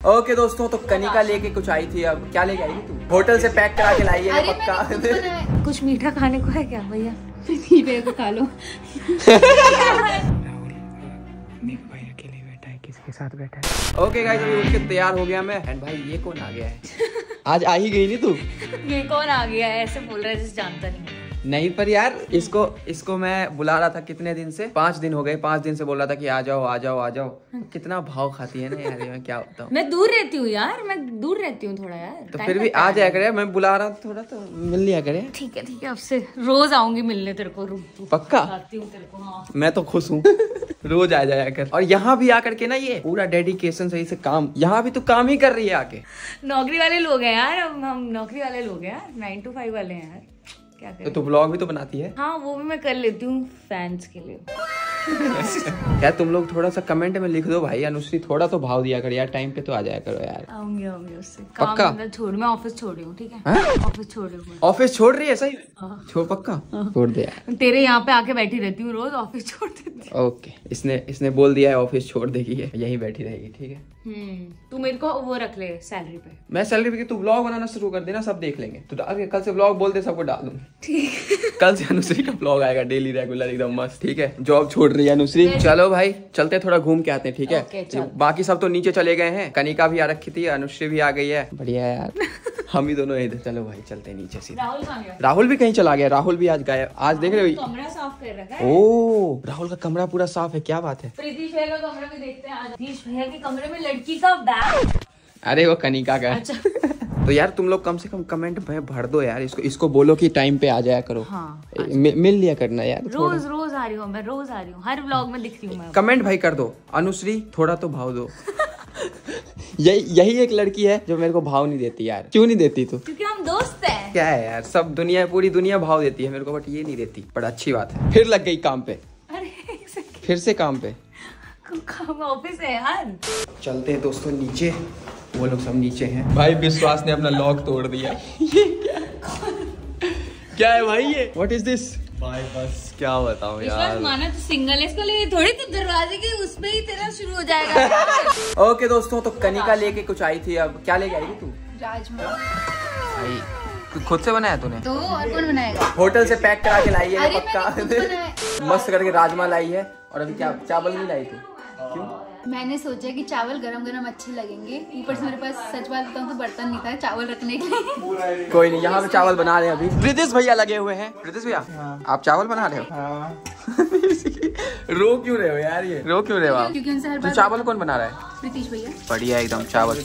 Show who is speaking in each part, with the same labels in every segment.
Speaker 1: Okay दोस्तों, तो कनिका लेके कुछ आई थी। अब क्या लेके आई थी तू? होटल से पैक करा के लाई है पक्का।
Speaker 2: कुछ मीठा खाने को है क्या भैया? भैया को खा लो।
Speaker 1: भाई अकेले बैठा है, किसके साथ बैठा है? ओके गाइस, अभी उठ के तैयार हो गया मैं। एंड भाई ये कौन आ गया है? आज आ ही गई नहीं तू?
Speaker 2: ये कौन आ गया है? ऐसे बोल रहा है जैसे जानता नहीं।
Speaker 1: नहीं पर यार इसको मैं बुला रहा था कितने दिन से, 5 दिन हो गए। 5 दिन से बोल रहा था कि आ जाओ आ जाओ आ जाओ। कितना भाव खाती है ना यार, मैं क्या होता हूँ।
Speaker 2: मैं दूर रहती हूँ यार, मैं दूर रहती हूँ थोड़ा यार।
Speaker 1: तो फिर भी आ जाया करे, मैं बुला रहा हूँ थोड़ा तो मिल लिया करे।
Speaker 2: ठीक है, अब से रोज आऊंगी मिलने तेरे को।
Speaker 1: पक्का?
Speaker 2: आती हूँ तेरे को। हाँ।
Speaker 1: मैं तो खुश हूँ। रोज आ जाया कर। और यहाँ भी आकर के ना ये पूरा डेडिकेशन सही से काम, यहाँ भी तो काम ही कर रही है आके।
Speaker 2: नौकरी वाले लोग हैं यार, हम नौकरी वाले लोग हैं यार, 9 to 5 वाले हैं यार। क्या करें?
Speaker 1: तो ब्लॉग भी तो बनाती है।
Speaker 2: हाँ वो भी मैं कर लेती हूँ फैंस के लिए।
Speaker 1: यार तुम लोग थोड़ा सा कमेंट में लिख दो भाई, अनुश्री थोड़ा तो भाव दिया कर यार, टाइम पे तो आ जाया करो यार।
Speaker 2: आऊंगी उससे।
Speaker 1: पक्का?
Speaker 2: छोड़, मैं ऑफिस छोड़ रही हूँ। ठीक है, ऑफिस छोड़ रही हूँ।
Speaker 1: ऑफिस छोड़ रही है? सही छोड़, पक्का छोड़ दे यार।
Speaker 2: तेरे यहाँ पे आके बैठी रहती हूँ रोज, ऑफिस छोड़ देती हूँ।
Speaker 1: ओके, इसने बोल दिया है ऑफिस छोड़ देगी, है यहीं बैठी रहेगी। ठीक है,
Speaker 2: तू मेरे को वो रख ले सैलरी पे।
Speaker 1: मैं सैलरी पे, तू ब्लॉग बनाना शुरू कर देना, सब देख लेंगे। तो डाल के कल से ब्लॉग बोलते सबको डाल दूंगी। ठीक। कल से अनुश्री का ब्लॉग आएगा डेली रेगुलर एकदम मस्त। ठीक है, जॉब छोड़ रही है अनुश्री। चलो भाई चलते थोड़ा घूम के आते हैं। ठीक है, बाकी सब तो नीचे चले गए हैं। कनिका भी आ रखी थी, अनुश्री भी आ गई है। बढ़िया यार। हम ही दोनों इधर। चलो भाई चलते हैं नीचे से। राहुल भी कहीं चला गया। राहुल भी आज गायब। आज देख रहे हो
Speaker 2: कमरा साफ कर रखा है।
Speaker 1: ओ राहुल का कमरा पूरा साफ है, क्या बात है।
Speaker 2: प्रीतीश भैया का कमरा भी देखते हैं आज। प्रीतीश भैया के कमरे में लड़की का बैग।
Speaker 1: अरे वो कनिका का।
Speaker 2: अच्छा।
Speaker 1: तो यार तुम लोग कम से कम कमेंट भर दो यार, इसको बोलो कि टाइम पे आ जाया करो।
Speaker 2: हाँ,
Speaker 1: मिल लिया करना यार।
Speaker 2: रोज आ रही हूँ मैं, रोज आ रही हूँ, हर व्लॉग में दिख रही हूँ मैं।
Speaker 1: कमेंट भाई कर दो, अनुश्री थोड़ा तो भाव दो। यही एक लड़की है जो मेरे को भाव नहीं देती यार। क्यों नहीं देती तू?
Speaker 2: क्योंकि हम दोस्त हैं।
Speaker 1: क्या है यार, सब दुनिया, पूरी दुनिया भाव देती है मेरे को, बट ये नहीं देती। बड़ा अच्छी बात है, फिर लग गई काम पे।
Speaker 2: अरे
Speaker 1: फिर से काम पे।
Speaker 2: ऑफिस है यार।
Speaker 1: चलते हैं दोस्तों नीचे, वो लोग सब नीचे हैं। भाई विश्वास ने अपना लॉक तोड़ दिया। ये क्या है भाई ये? What is this? भाई बस क्या बताऊं यार।
Speaker 2: माना तो सिंगल है, इसको ले थोड़ी तो दरवाजे के उस पे ही तेरा शुरू हो जाएगा।
Speaker 1: ओके दोस्तों, तो कनिका लेके कुछ आई थी। अब क्या लेके आई थी तू?
Speaker 3: राजमा।
Speaker 1: भाई खुद से बनाया तूने?
Speaker 3: तो और कौन बनाएगा?
Speaker 1: होटल से पैक करा के लाई है पक्का।
Speaker 3: पक्का
Speaker 1: मस्त करके राजमा लाई है। और अभी क्या चावल नहीं लाई तू? क्यों?
Speaker 3: मैंने सोचा कि चावल गरम गरम अच्छे लगेंगे। ऊपर से मेरे पास सच बात बताऊं तो बर्तन नहीं था चावल रखने के लिए।
Speaker 1: कोई नहीं, यहाँ पे चावल बना रहे हैं अभी। प्रीतिश भैया लगे हुए हैं। प्रीतिश भैया आप चावल बना रहे हो? रो क्यों रहे हो यार? ये रो क्यों रहे हो आप?
Speaker 3: क्योंकि उनसे हर
Speaker 1: तो
Speaker 3: बार
Speaker 1: चावल कौन बना रहा है?
Speaker 3: प्रीतीश भैया।
Speaker 1: बढ़िया एकदम। चावल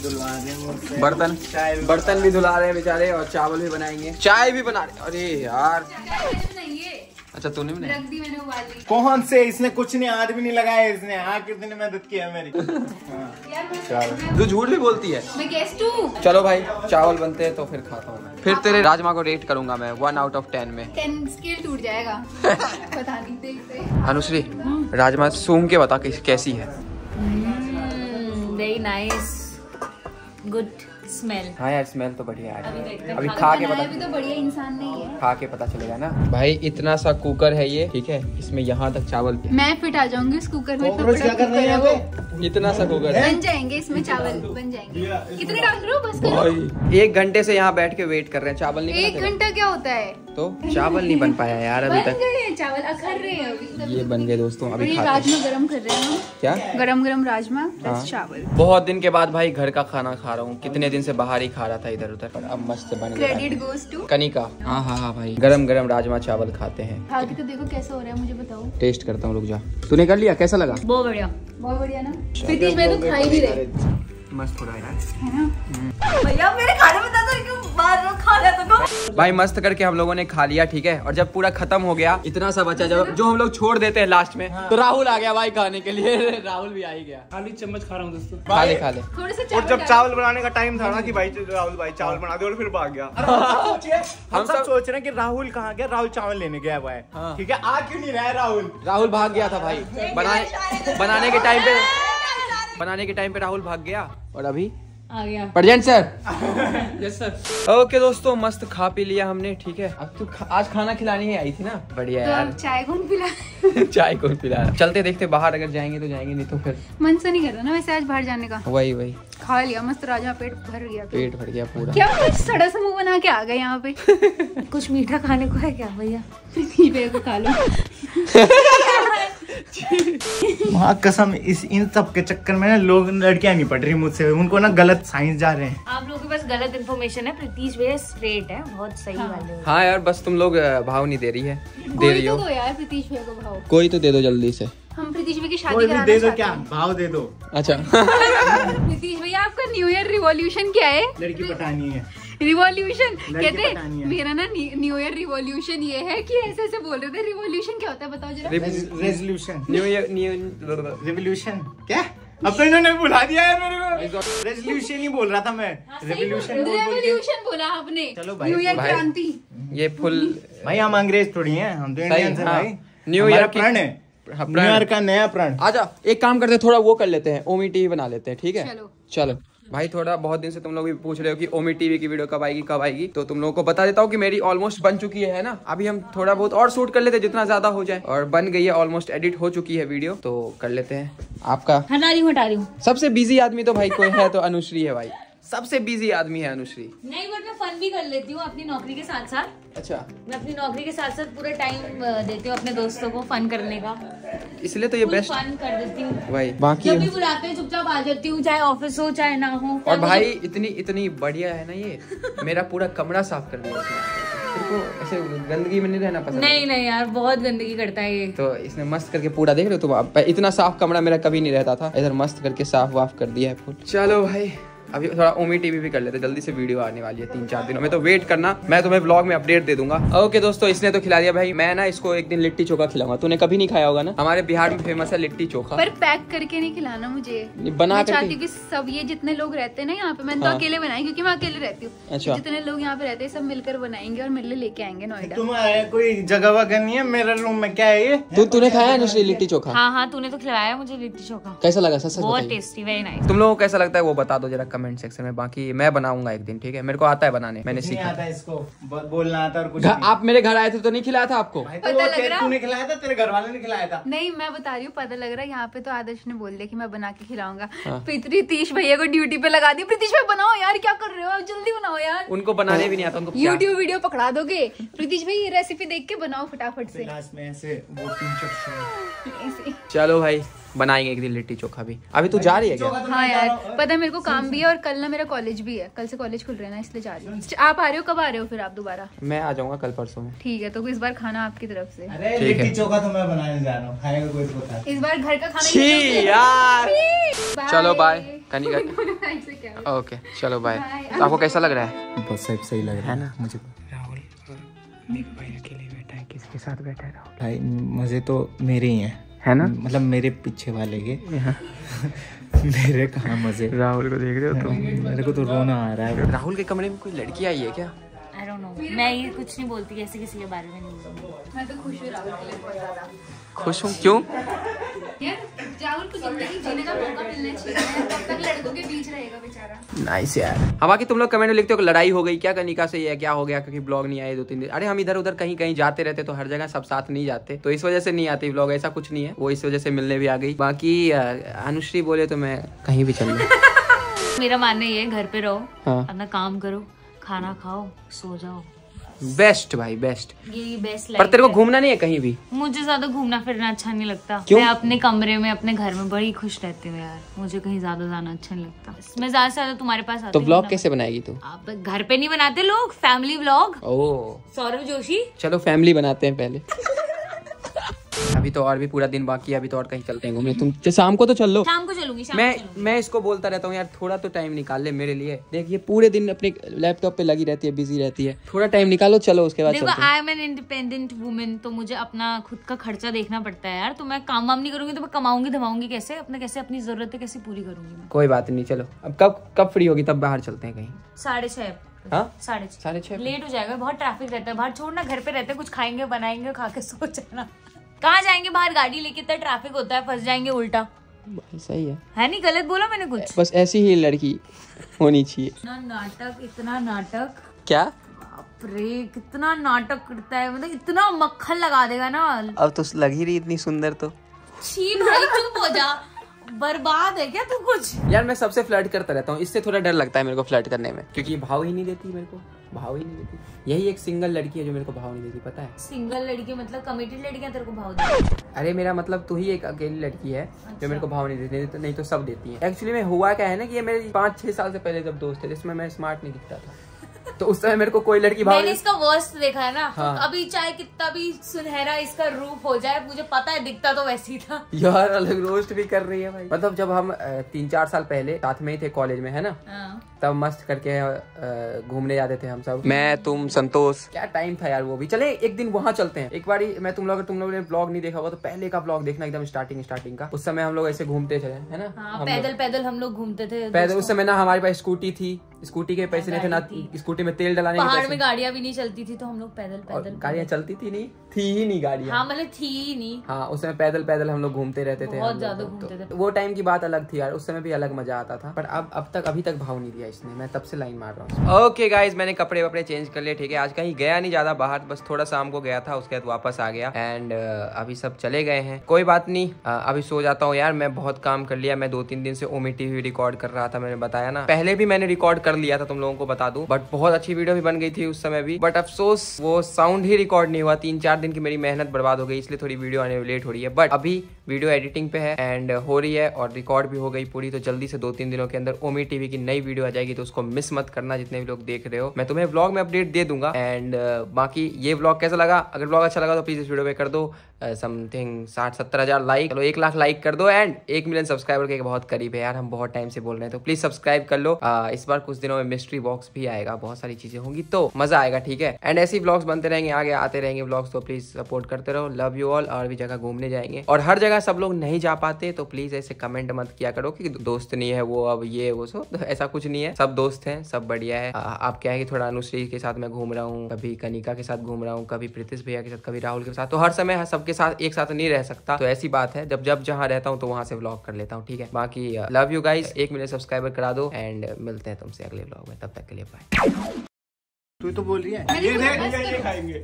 Speaker 1: बर्तन भी धुला रहे हैं बेचारे, और चावल भी बनाएंगे, चाय भी बना रहे। अरे यार अच्छा तूने भी
Speaker 3: रख दी मैंने उबाली।
Speaker 4: कौन से? इसने कुछ नहीं, हाथ भी नहीं लगाया इसने। हाँ कितनी मदद की है मेरी।
Speaker 1: तू झूठ भी बोलती है।
Speaker 3: मैं गेस्ट हूँ।
Speaker 1: चलो भाई चावल बनते हैं तो फिर खाता हूँ। फिर तेरे राजमा को रेट करूंगा मैं 1 out of 10 में।
Speaker 3: 10 स्केल टूट जाएगा। पता नहीं, देखते।
Speaker 1: अनुश्री राजमा सूंघ के बता कैसी है?
Speaker 2: Very nice, good smell.
Speaker 1: हाँ यार स्मेल तो बढ़िया है।
Speaker 2: अभी
Speaker 1: अभी खा के
Speaker 3: बनाया भी तो बढ़िया इंसान नहीं है।
Speaker 1: खा के पता चलेगा ना भाई। इतना सा कुकर है ये, ठीक है, इसमें यहाँ तक चावल।
Speaker 3: मैं फिट आ जाऊंगी इस कुकर में।
Speaker 4: क्या कर रहे हैं यहाँ पे?
Speaker 1: इतना सा कुकर है।
Speaker 3: बन जाएंगे इसमें चावल, बन जाएंगे। कितने डाल रहे हो? बस करो।
Speaker 1: भाई 1 घंटे से यहाँ बैठ के वेट कर रहे हैं, चावल नहीं
Speaker 3: 1 घंटा क्या होता है?
Speaker 1: तो चावल नहीं बन पाया यार अभी
Speaker 3: बन
Speaker 1: तक।
Speaker 3: गए हैं चावल, अखर रहे हैं अभी।
Speaker 1: ये बन गए दोस्तों, अभी
Speaker 3: ये
Speaker 1: खाते हैं।
Speaker 3: राजमा गरम कर रहे हैं हम।
Speaker 1: क्या?
Speaker 3: गरम गरम राजमा प्लस
Speaker 1: हाँ।
Speaker 3: चावल।
Speaker 1: बहुत दिन के बाद भाई घर का खाना खा रहा हूँ। कितने दिन से बाहर ही खा रहा था इधर उधर, पर अब मस्त बन गया।
Speaker 3: Credit goes to
Speaker 1: Kanika. हाँ हाँ हाँ भाई, गरम गरम राजमा चावल खाते हैं।
Speaker 3: खा के तो देखो कैसा हो रहा है, मुझे बताओ।
Speaker 1: टेस्ट करता हूँ, रुक जा। तूने कर लिया? कैसा लगा?
Speaker 2: बहुत बढ़िया,
Speaker 3: बहुत बढ़िया ना। प्रीतीश भाई तो खा ही नहीं रहे
Speaker 1: मस्त हो रहा है यार,
Speaker 3: है ना?
Speaker 2: भैया मेरे खाने में दादा क्यों बार बार खा रहा था?
Speaker 1: भाई मस्त करके हम लोगों ने खा लिया। ठीक है, और जब पूरा खत्म हो गया, इतना सा बचा जो हम लोग छोड़ देते हैं लास्ट में, तो राहुल आ गया भाई खाने के लिए। राहुल भी आ ही गया।
Speaker 4: खाली चम्मच खा रहा हूँ दोस्तों।
Speaker 1: खा ले खा ले।
Speaker 3: थोड़े से
Speaker 4: और जब चावल बनाने का टाइम था ना कि भाई राहुल भाई चावल बना दे, और फिर भाग गया। हम सब सोच रहे हैं कि राहुल कहाँ गया। राहुल चावल लेने गया हुआ है। ठीक है, आ क्यों नहीं रहा है राहुल?
Speaker 1: राहुल भाग गया था भाई, बनाने के टाइम पे राहुल भाग गया। और अभी
Speaker 2: आ गया
Speaker 1: present sir. Yes sir. Okay दोस्तों, मस्त खा पी लिया हमने। ठीक है, अब तू आज खाना खिलाने ही आई थी ना। बढ़िया
Speaker 3: तो
Speaker 1: यार।
Speaker 3: अब चाय कौन पिला?
Speaker 1: चाय कौन पिला? चलते देखते बाहर, अगर जाएंगे तो जाएंगे, नहीं तो फिर
Speaker 3: मन से नहीं कर रहा ना वैसे आज बाहर जाने का।
Speaker 1: वही
Speaker 3: खा लिया मस्त राजा, पेट भर गया।
Speaker 1: पेट भर गया पूरा।
Speaker 3: क्या कुछ सड़ा सा मुंह बना के आ गए यहाँ पे।
Speaker 2: कुछ मीठा खाने को है क्या भैया?
Speaker 3: को खा लो।
Speaker 4: वहाँ कसम इन सब के चक्कर में ना लोग, लड़कियां नहीं पढ़ रही मुझसे, उनको ना गलत साइंस जा रहे हैं।
Speaker 2: आप लोगों के पास गलत इन्फॉर्मेशन है। प्रीतीश भैया स्ट्रेट है, बहुत सही वाले हो।
Speaker 1: हाँ यार, बस तुम लोग भाव नहीं दे रही है। दे रही हो
Speaker 3: तो यार प्रीतीश भैया को भाव।
Speaker 1: कोई तो दे दो जल्दी से।
Speaker 3: हम प्रीतीश भैया की शादी
Speaker 4: कोई
Speaker 3: कराना
Speaker 4: भी दे दो,
Speaker 3: चाहते
Speaker 4: क्या
Speaker 3: हैं।
Speaker 4: भाव दे दो।
Speaker 1: अच्छा।
Speaker 3: प्रीतीश भैया आपका न्यू ईयर रिवॉल्यूशन क्या है?
Speaker 4: लड़की पटानी है।
Speaker 3: रिवॉल्यूशन
Speaker 4: लड़की
Speaker 3: कहते
Speaker 4: पटानी है।
Speaker 3: मेरा ना न्यू ईयर रिवॉल्यूशन ये है कि ऐसे ऐसे बोल रहे थे। रिवॉल्यूशन क्या होता है बताओ जरा।
Speaker 4: रेजोल्यूशन।
Speaker 1: न्यू ईयर
Speaker 4: रेवोल्यूशन क्या? अब तो इन्होंने बुला दिया है मेरे को। रेजोल्यूशन ही बोल रहा था मैं। रेवोल्यूशन
Speaker 3: बोला आपने।
Speaker 4: चलो भाई।
Speaker 3: न्यू ईयर
Speaker 1: भाई।
Speaker 3: क्रांति।
Speaker 1: ये फुल
Speaker 4: भाई हम अंग्रेज थोड़ी हैं, हम तो
Speaker 1: सही,
Speaker 4: इंडियन हैं
Speaker 1: हाँ।
Speaker 4: भाई।
Speaker 1: न्यू ईयर
Speaker 4: हमारा प्रण है।
Speaker 1: हाँ,
Speaker 4: न्यू ईयर का नया प्रण।
Speaker 1: आजा, एक काम करते हैं, थोड़ा वो कर लेते हैं, ओमी टीवी बना लेते हैं, ठीक है?
Speaker 3: चलो।
Speaker 1: चलो भाई, थोड़ा बहुत दिन से तुम लोग भी पूछ रहे हो कि ओमी टीवी की वीडियो कब आएगी, तो तुम लोगों को बता देता हूँ कि मेरी ऑलमोस्ट बन चुकी है ना। अभी हम थोड़ा बहुत और शूट कर लेते हैं, जितना ज्यादा हो जाए, और बन गई है, ऑलमोस्ट एडिट हो चुकी है वीडियो, तो कर लेते हैं। आपका
Speaker 2: हटा रही हूँ।
Speaker 1: सबसे बिजी आदमी तो भाई कोई है तो अनुश्री है भाई, सबसे बिजी आदमी है अनुश्री।
Speaker 2: नहीं, बट मैं फन भी कर लेती हूँ अपनी नौकरी के साथ साथ।
Speaker 1: अच्छा,
Speaker 2: मैं अपनी नौकरी के साथ साथ पूरा टाइम देती हूँ अपने दोस्तों को फन करने का।
Speaker 1: इसलिए तो ये बेस्ट
Speaker 2: फन कर देती हूँ
Speaker 1: भाई। बाकी
Speaker 2: जब भी बुलाते हैं चुपचाप आ जाती हूँ, चाहे ऑफिस हो चाहे ना हो।
Speaker 1: और भाई इतनी बढ़िया है ना ये, मेरा पूरा कमरा साफ कर दिया इसने। तेरे को ऐसे गंदगी में नहीं रहना पसंद?
Speaker 2: नहीं यार, बहुत गंदगी करता है ये।
Speaker 1: तो इसने मस्त करके पूरा, देख रहे हो तुम, इतना साफ कमरा मेरा कभी नहीं रहता था, इधर मस्त करके साफ वाफ कर दिया है फुल। चलो भाई, अभी थोड़ा ओमी टीवी भी कर लेते हैं, जल्दी से वीडियो आने वाली है 3-4 दिनों में, तो वेट करना, मैं तुम्हें व्लॉग में अपडेट दे दूंगा। ओके दोस्तों, इसने तो खिला दिया भाई, मैं ना इसको एक दिन लिट्टी चोखा खिलाऊंगा। तूने कभी नहीं खाया होगा ना, हमारे बिहार में फेमस है लिट्टी चोखा।
Speaker 3: पर पैक करके नहीं खिलाना मुझे,
Speaker 1: बना
Speaker 3: मैं
Speaker 1: करके।
Speaker 3: चाहती हूँ कि सब ये जितने लोग रहते हैं ना यहाँ पे, मैंने तो अकेले बनाई क्योंकि मैं अकेले रहती हूँ।
Speaker 1: अच्छा।
Speaker 3: जितने लोग यहाँ पे रहते हैं सब मिलकर बनाएंगे और मिलकर लेके आएंगे नोएडा।
Speaker 4: तुम कोई जगह वगह नहीं है? मेरा रूम में क्या है ये?
Speaker 1: तूने खाया अनुश्री लिट्टी चोखा?
Speaker 2: हाँ, तूने तो खिलाया मुझे लिट्टी चोखा।
Speaker 1: कैसा लगा? सच
Speaker 2: बहुत टेस्टी, वेरी नाइस।
Speaker 1: तुम लोगों को कैसा लगता है वो बता दो जरा कमेंट सेक्शन में। बाकी मैं बनाऊंगा एक दिन, ठीक है? मेरे को आता है बनाने, मैंने
Speaker 4: नहीं
Speaker 1: सीखा।
Speaker 4: आता इसको, बोलना आता और कुछ
Speaker 1: आप मेरे घर आए थे तो नहीं खिलाया था आपको?
Speaker 4: नहीं।
Speaker 3: पता लग रहा?
Speaker 4: तूने खिलाया था, तेरे घर वाले ने खिलाया था।
Speaker 3: नहीं, मैं बता रही हूँ, पता लग रहा है। यहाँ पे तो आदर्श ने बोल दिया कि मैं बना के खिलाऊंगा। प्रीतीश भैया को ड्यूटी पे लगा दी। प्रीतीश भाई बनाओ यार, क्या कर रहे हो आप, जल्दी बनाओ यार।
Speaker 1: उनको बनाने भी नहीं आता, उनको
Speaker 3: यूट्यूब वीडियो पकड़ा दोगे? प्रीतीश भाई ये रेसिपी देख के बनाओ फटाफट से।
Speaker 4: लास्ट में ऐसे वो 3
Speaker 3: ऐसे।
Speaker 1: चलो भाई, बनाएंगे एक दिन लिट्टी चोखा भी। अभी तू जा रही है क्या?
Speaker 3: हाँ यार, पता है मेरे को काम भी है और कल ना मेरा कॉलेज भी है। कल से कॉलेज खुल रहे हैं ना, इसलिए जा रही हूँ। आप आ रहे हो? कब आ रहे हो फिर आप दोबारा?
Speaker 1: मैं आ जाऊंगा कल परसों में।
Speaker 3: ठीक है, तो इस बार खाना आपकी तरफ से।
Speaker 4: अरे
Speaker 1: ठीक है।
Speaker 4: लिट्टी चोखा तो मैं बनाने जा रहा हूँ, खाएगा कोई तो बता।
Speaker 3: इस बार घर का खाना
Speaker 1: छी यार।
Speaker 3: Bye.
Speaker 1: चलो बाय कनिका।
Speaker 3: ऐसे क्या?
Speaker 1: ओके चलो बाय।
Speaker 3: Bye.
Speaker 1: तो आपको कैसा लग रहा है?
Speaker 4: बहुत सही लग रहा है ना मुझे।
Speaker 1: राहुल भाई अकेले बैठा है, किसके साथ बैठा है राहुल?
Speaker 4: भाई मजे तो मेरे ही हैं,
Speaker 1: है ना?
Speaker 4: मतलब मेरे पीछे वाले के। मेरे कहाँ मजे?
Speaker 1: राहुल को देख रहे हो तुम?
Speaker 4: मेरे को तो रोना आ रहा है।
Speaker 1: राहुल के कमरे में कोई लड़की आई है क्या?
Speaker 2: I don't know. मैं ये कुछ नहीं बोलती, कैसे किसी के बारे में नहीं बोलती।
Speaker 3: मैं तो खुश हूँ राहुल के लिए बहुत ज्यादा।
Speaker 1: खुश हूँ, क्यों?
Speaker 3: यार राहुल को जिंदगी जीने का मौका मिलना चाहिए, तब तक लड़कों के बीच रहेगा बेचारा।
Speaker 1: नाइस यार। हाँ, बाकी तुम लोग कमेंट में लिखते हो कि लड़ाई हो गई क्या कनिका से, या क्या हो गया क्योंकि ब्लॉग नहीं आए 2-3 दिन? अरे हम इधर उधर कहीं जाते रहते, तो हर जगह सब साथ नहीं जाते, तो इस वजह से नहीं आती ब्लॉग। ऐसा कुछ नहीं है, वो इस वजह से मिलने भी आ गई। बाकी अनुश्री बोले तो मैं कहीं भी चल लूँ।
Speaker 2: मेरा मानना ये है, घर पे रहो,
Speaker 1: हाँ।
Speaker 2: अपना काम करो, खाना खाओ, सो जाओ।
Speaker 1: बेस्ट भाई, बेस्ट।
Speaker 2: ये बेस्ट
Speaker 1: पर
Speaker 2: लाइफ
Speaker 1: तेरे को
Speaker 2: है।
Speaker 1: घूमना नहीं है कहीं भी?
Speaker 2: मुझे ज्यादा घूमना फिरना अच्छा नहीं लगता।
Speaker 1: क्यों?
Speaker 2: मैं अपने कमरे में, अपने घर में बड़ी खुश रहती हूँ यार। मुझे कहीं ज्यादा जाना अच्छा नहीं लगता। मैं ज्यादा से ज्यादा तुम्हारे पास आती
Speaker 1: तो
Speaker 2: हूँ
Speaker 1: ब्लॉग
Speaker 2: ना।
Speaker 1: कैसे बनाएगी तू?
Speaker 2: आप घर पे नहीं बनाते लोग family vlog?
Speaker 1: Oh
Speaker 2: Saurabh Joshi.
Speaker 1: चलो फैमिली बनाते हैं पहले। अभी तो और भी पूरा दिन बाकी है, अभी तो और कहीं चलते हैं घूमने। तुम शाम को तो चल लो।
Speaker 2: शाम को चलूंगी, शाम को चलूंगी।
Speaker 1: मैं इसको बोलता रहता हूँ यार, थोड़ा तो टाइम निकाल ले मेरे लिए। देख ये पूरे दिन अपने लैपटॉप पे लगी रहती है, बिजी रहती है, थोड़ा टाइम निकालो, चलो उसके बाद
Speaker 2: देखो,
Speaker 1: चलते हैं।
Speaker 2: I am an independent women, तो मुझे अपना खुद का खर्चा देखना पड़ता है यार। तो मैं काम वाम नहीं करूंगी तो मैं कमाऊंगी धमाऊंगी कैसे? अपनी जरूरतें कैसे पूरी करूंगी मैं?
Speaker 1: कोई बात नहीं, चलो अब कब फ्री होगी तब बाहर चलते हैं कहीं।
Speaker 2: 6:30।
Speaker 1: हाँ
Speaker 2: 6:30।
Speaker 1: 6:30
Speaker 2: लेट हो जाएगा, बहुत ट्रैफिक रहता है बाहर। छोड़ना, घर पे रहते, कुछ खाएंगे बनाएंगे, खा के सो जाना। कहाँ जाएंगे बाहर, गाड़ी लेके, इतना ट्रैफिक होता है, फंस जाएंगे उल्टा।
Speaker 1: सही
Speaker 2: है नहीं? गलत बोला मैंने कुछ?
Speaker 1: बस ऐसी ही लड़की होनी चाहिए।
Speaker 2: इतना नाटक
Speaker 1: क्या?
Speaker 2: बाप रे, कितना नाटक करता है, मतलब इतना मक्खन लगा देगा ना।
Speaker 1: अब तो लग ही रही इतनी सुंदर तो।
Speaker 2: छी भाई, चुप हो जा। बर्बाद है क्या तू कुछ?
Speaker 1: यार मैं सबसे फ्लर्ट करता रहता हूँ, इससे थोड़ा डर लगता है मेरे को फ्लर्ट करने में, क्योंकि भाव ही नहीं देती मेरे को, भाव ही नहीं देती। यही एक सिंगल लड़की है जो मेरे को भाव नहीं देती, पता है?
Speaker 2: सिंगल लड़की मतलब कमिटेड लड़कियां तेरे को भाव देती?
Speaker 1: अरे मेरा मतलब तू ही एक अकेली लड़की है जो मेरे को भाव नहीं देती, नहीं तो सब देती है। एक्चुअली में हुआ क्या है ना कि ये मेरे 5-6 साल से पहले जब दोस्त थे जिसमें मैं स्मार्ट नहीं दिखता था, तो उस समय मेरे को कोई लड़की भाव
Speaker 2: मैंने इसका वर्स्ट देखा है ना।
Speaker 1: हाँ।
Speaker 2: तो अभी चाहे कितना भी सुनहरा इसका रूप हो जाए, मुझे पता है दिखता तो वैसी था।
Speaker 1: यार अलग रोस्ट भी कर रही है भाई। मतलब जब हम 3-4 साल पहले साथ में ही थे कॉलेज में, है ना, तब मस्त करके घूमने जाते थे हम सब, मैं तुम संतोष। क्या टाइम था यार वो भी। चले एक दिन वहाँ चलते हैं। एक बार मैं तुम लोगों ने ब्लॉग नहीं देखा होगा तो पहले का ब्लॉग देखना, एकदम स्टार्टिंग का। उस समय हम लोग ऐसे घूमते थे, है ना,
Speaker 2: पैदल हम लोग घूमते थे
Speaker 1: पैदल। उस समय ना हमारे पास स्कूटी थी, स्कूटी के पैसे नहीं थे ना, स्कूटी में तेल डलाने के
Speaker 2: पहाड़ में गाड़ियां भी नहीं चलती थी, तो हम लोग पैदल
Speaker 1: गाड़ियां चलती थी नहीं, थी ही नहीं गाड़ियां।
Speaker 2: हाँ मतलब थी ही नहीं।
Speaker 1: हाँ उस समय पैदल हम लोग घूमते रहते थे,
Speaker 2: बहुत ज्यादा घूमते थे।
Speaker 1: वो टाइम की बात अलग थी यार, उस समय भी अलग मजा आता था। पर अब अभी तक भाव नहीं दिया इसने, मैं तब से लाइन मार रहा हूँ। ओके गाइज, मैंने कपड़े वपड़े चेंज कर लिए, ठीक है। आज कहीं गया नहीं ज्यादा बाहर, बस थोड़ा शाम को गया था, उसके बाद वापस आ गया। एंड अभी सब चले गए हैं, कोई बात नहीं, अभी सो जाता हूँ यार। मैं बहुत काम कर लिया। मैं 2-3 दिन से ओमी टीवी रिकॉर्ड कर रहा था, मैंने बताया ना, पहले भी मैंने रिकॉर्ड कर लिया था, तुम लोगों को बता दूं। बट बहुत अच्छी वीडियो भी बन गई थी उस समय भी, बट अफसोस वो साउंड ही रिकॉर्ड नहीं हुआ। 3-4 दिन की मेरी मेहनत बर्बाद हो गई, इसलिए थोड़ी वीडियो आने में लेट हो रही है। बट अभी वीडियो एडिटिंग पे है एंड हो रही है और रिकॉर्ड भी हो गई पूरी, तो जल्दी से 2-3 दिनों के अंदर ओमी टीवी की नई वीडियो आ जाएगी, तो उसको मिस मत करना। जितने भी लोग देख रहे हो, मैं तुम्हें व्लॉग में अपडेट दे दूंगा। एंड बाकी ये व्लॉग कैसा लगा, अगर व्लॉग अच्छा लगा तो प्लीज इस वीडियो पे कर दो समथिंग 60-70 हजार लाइक, चलो 1 लाख लाइक कर दो। एंड 1 मिलियन सब्सक्राइबर के बहुत करीब है यार, हम बहुत टाइम से बोल रहे हैं, तो प्लीज सब्सक्राइब कर लो। इस बार कुछ दिनों में मिस्ट्री बॉक्स भी आएगा, बहुत सारी चीजें होंगी, तो मजा आएगा, ठीक है। एंड ऐसे ही व्लॉग्स बनते रहेंगे, आगे आते रहेंगे व्लॉग्स, तो प्लीज सपोर्ट करते रहो। Love you all. और भी जगह घूमने जाएंगे, और हर जगह सब लोग नहीं जा पाते, तो प्लीज ऐसे कमेंट मत किया करो कि दोस्त नहीं है वो, अब ये वो सो, तो ऐसा कुछ नहीं है, सब दोस्त हैं, सब बढ़िया है। आप क्या है कि थोड़ा अनुश्री के साथ मैं घूम रहा हूँ, कभी कनिका के साथ घूम रहा हूँ, कभी प्रीतिश भैया के साथ, कभी राहुल के साथ, तो हर समय सबके साथ एक साथ नहीं रह सकता, तो ऐसी बात है। जब जहाँ रहता हूँ तो वहां से व्लॉग कर लेता हूँ, ठीक है। बाकी love you guys, 1 million subscriber करा दो एंड मिलते हैं तुमसे अगले व्लॉग में, तब तक के लिए बाय।
Speaker 4: तू तो बोल रही है ये खाएंगे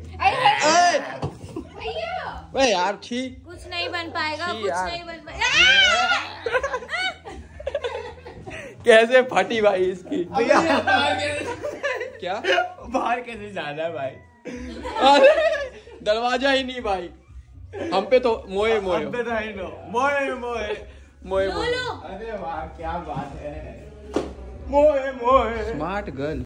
Speaker 1: यार, ठीक
Speaker 2: कुछ नहीं बन पाएगा, कुछ नहीं बन पाएगा।
Speaker 1: कैसे फटी भाई इसकी
Speaker 4: भैया
Speaker 1: क्या
Speaker 4: बाहर कैसे जाना है भाई?
Speaker 1: अरे दरवाजा ही नहीं भाई, हम पे तो मोए मोए
Speaker 4: हम पे तो है नो मोए मोए
Speaker 1: मोए
Speaker 2: लो।
Speaker 4: अरे वाह क्या बात है, मोए मोए
Speaker 1: स्मार्ट गर्ल।